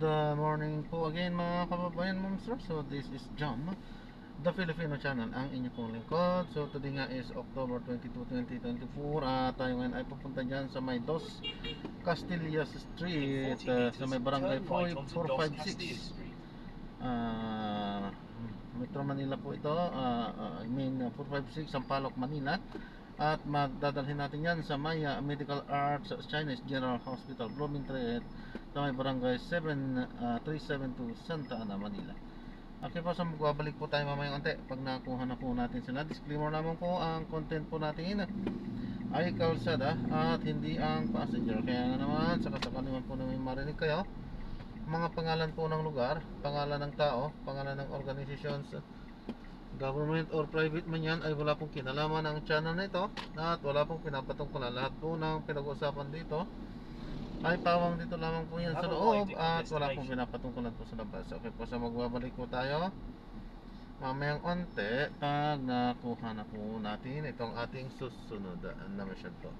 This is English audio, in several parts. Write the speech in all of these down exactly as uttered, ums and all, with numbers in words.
Good uh, morning po again mga kababayan, ma'am sir. So this is Jam, the Filipino channel, ang inyo pong lingkod. So today nga is October twenty-second, twenty twenty-four. At uh, tayo ngayon ay pupunta dyan sa may Dos Castillas Street, uh, sa may barangay four five six, uh, Metro Manila po ito. uh, uh, I mean uh, four five six Sampaloc, Manila. At madadalhin natin yan sa may uh, Medical Arts Chinese General Hospital, Bloomingtreet, sa may barangay seven three seven two, Santa Ana, Manila. Okay po, so magbabalik po tayo mamaya konti pag nakuha na po natin sila. Disclaimer naman po, ang content po natin ay kalsada at hindi ang passenger. Kaya nga naman, sakasakali naman po namin marinig kayo mga pangalan po ng lugar, pangalan ng tao, pangalan ng organizations, government or private man yan, ay wala pong kinalaman ng channel na ito at wala pong pinapatungkulan. Lahat po ng pinag-uusapan dito ay pawang dito lamang po yan sa loob at wala pong pinapatungkulan po sa labas. Okay po, sa magbabalik po tayo mamayang onte pag nakuha na po natin itong ating susunod na mission po.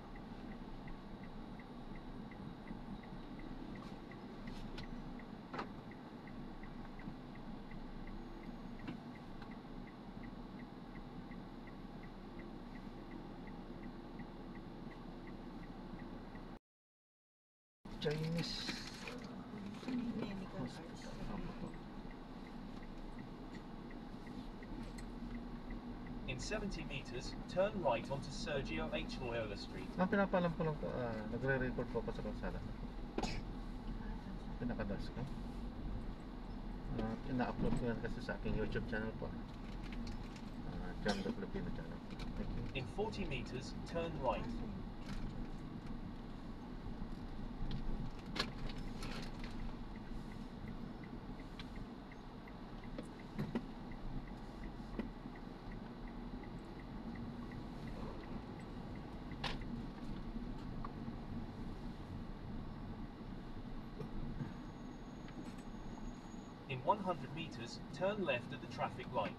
Chinese In seventy meters, turn right onto Sergio H. Loyola Street. Ang pinapalam ko lang po, uh, nagre-record po pa sa kalsada. Pinakadas ko. Uh, ina-upload ko yan kasi sa aking YouTube channel po. Uh, Jam the Filipino channel. In forty meters, turn right. In one hundred meters, turn left at the traffic light.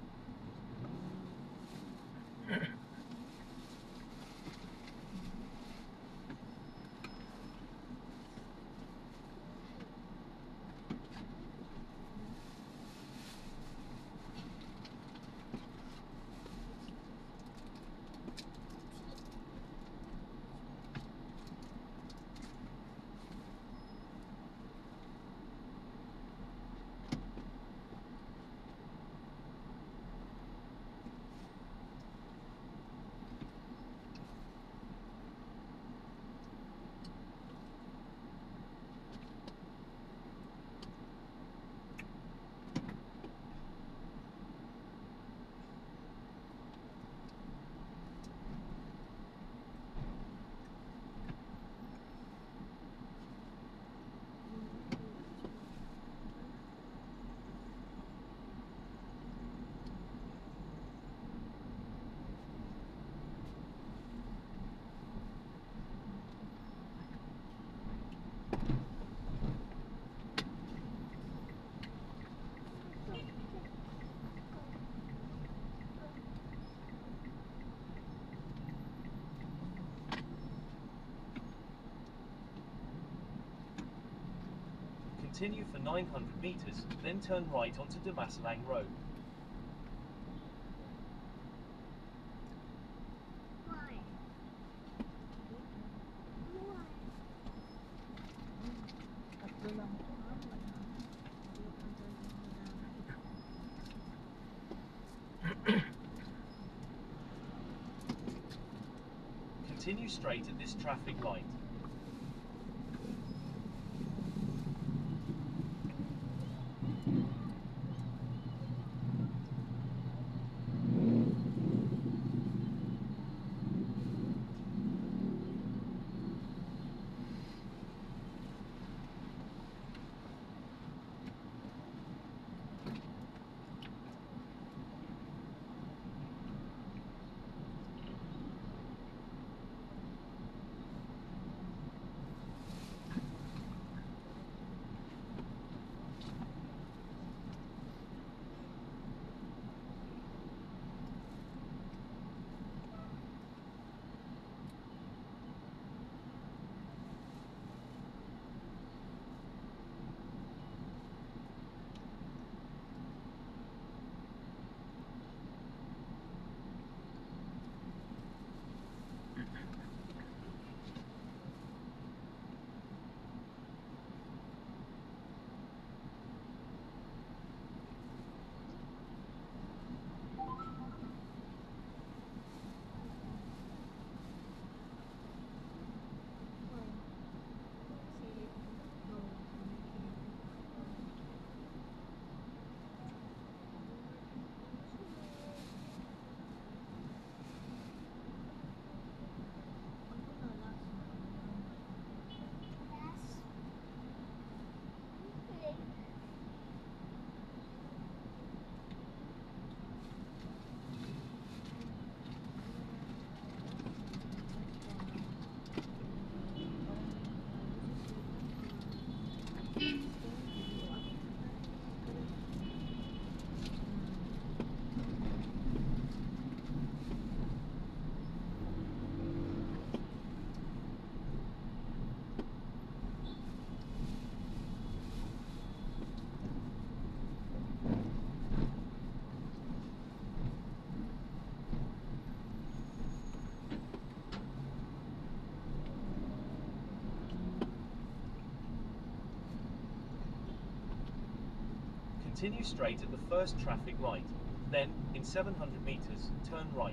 Continue for nine hundred meters, then turn right onto Damasalang Road. Continue straight at this traffic light. Continue straight at the first traffic light. Then, in seven hundred meters, turn right.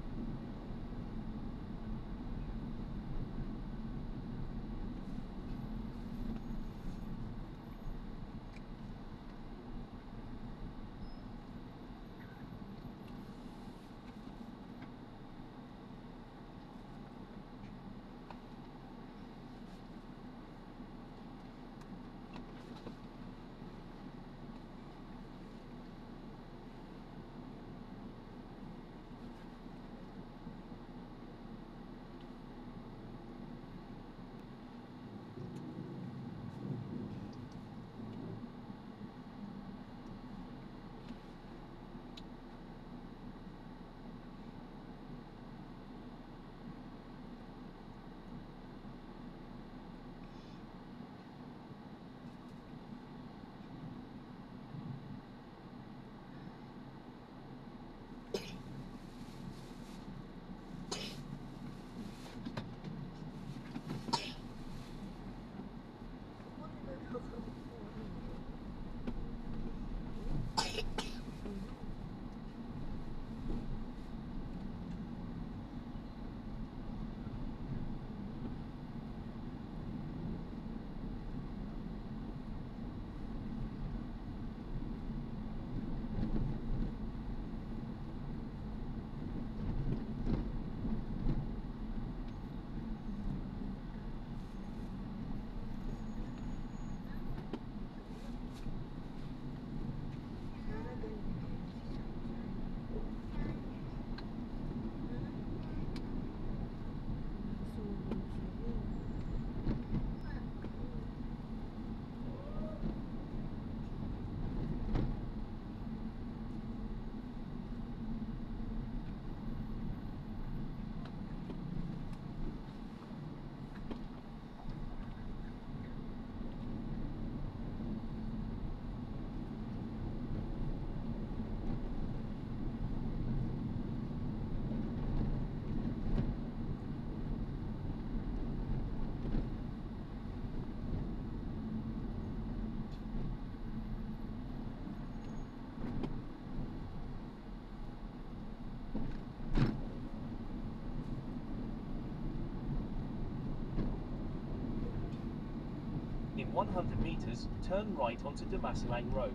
In one hundred meters, turn right onto Damasalang Road.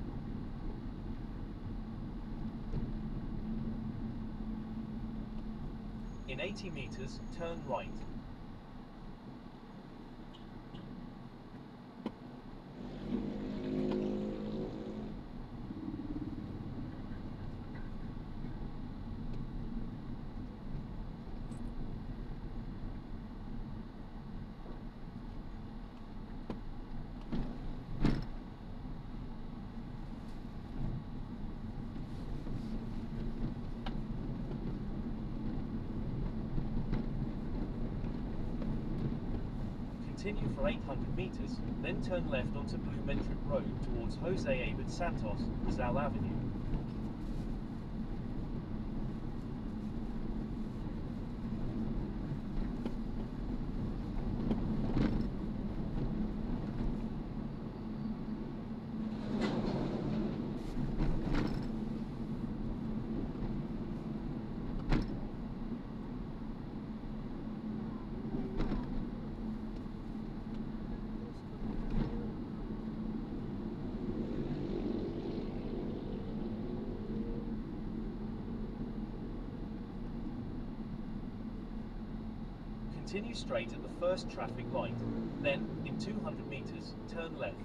In eighty meters, turn right. Continue for eight hundred meters, then turn left onto Blue Metric Road towards Jose Abad Santos, Rizal Avenue. Continue straight at the first traffic light, then, in two hundred meters, turn left.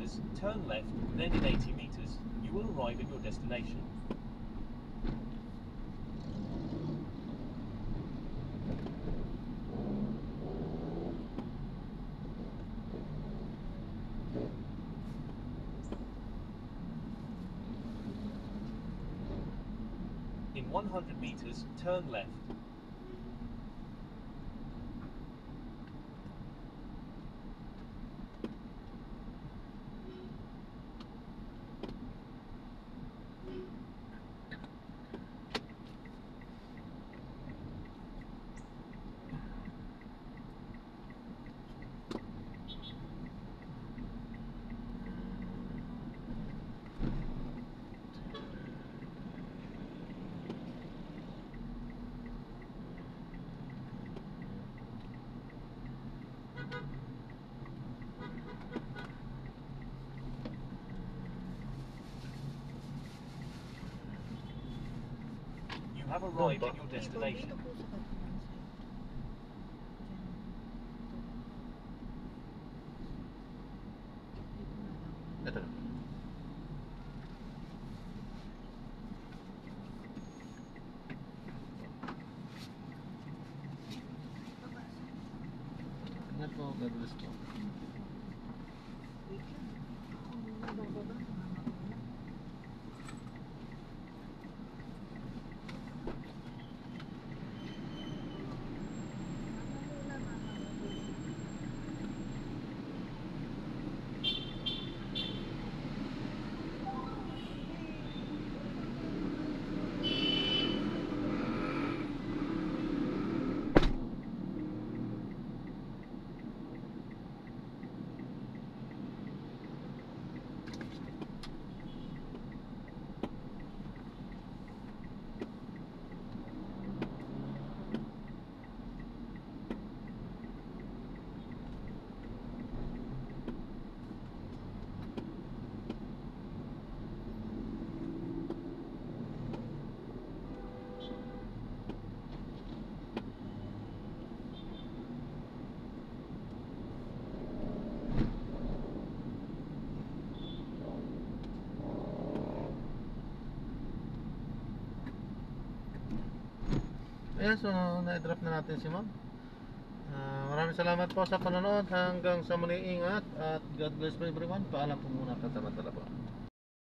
meters, turn left, then in eighty meters, you will arrive at your destination. In one hundred meters, turn left. You have arrived at your destination. Dito po sa kabilang side. Dyan. Dito na lang. Ito na. Ingat po, God bless po. Wait lang. Ako mabababa. Mama ko na. Mama muna, mama muna. Ayan, so na-drop na natin si ma'am. Ah, maraming salamat po sa panonood. Hanggang sa muli, ingat at God bless po everyone. Paalam po muna, kasamantala po.